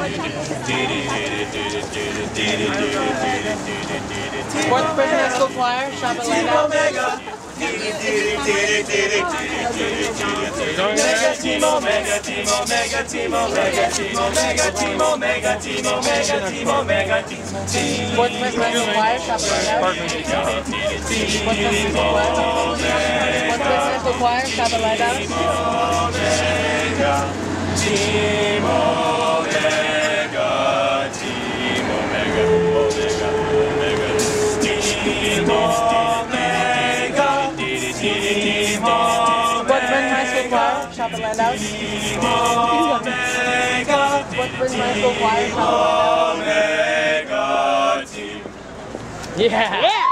Fourth High School Choir, Shop at Lighthouse. Team Omega, Team Omega, Team Omega, Team Omega, Team Omega, Team Omega, Team Omega, Team Fourth High School Choir, Shop at Lighthouse. Fourth High School Choir, Shop at Lighthouse. Team Omega, Team Omega, Omega, Omega, Team Omega, Team Woodburn High School Choir, Shop at Lighthouse. Woodburn High School Choir, Shop at Lighthouse. Omega, Team. Yeah!